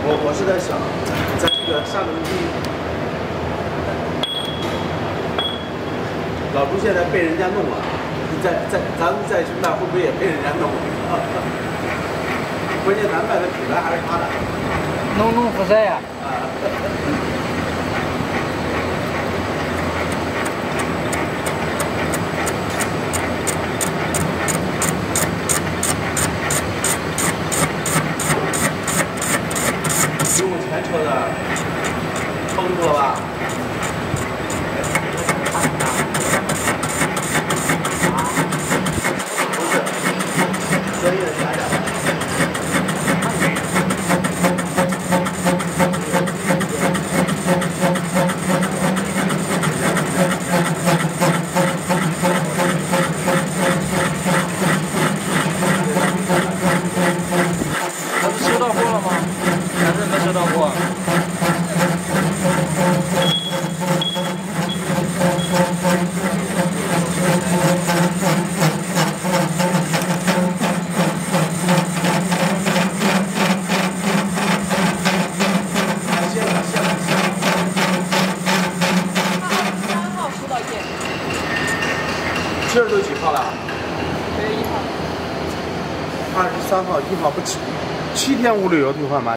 我是在想，在这个下轮机，老朱现在被人家弄了，咱们在雄大会不会也被人家弄？关键咱卖的品牌还是他的。 弄不塞呀。 用前车的撑住了吧？不是，专业的狭窄。 他是收到货了吗？还是没收到货？ 这都几号了 1月1号。 23号、1号不7天无理由退换吗？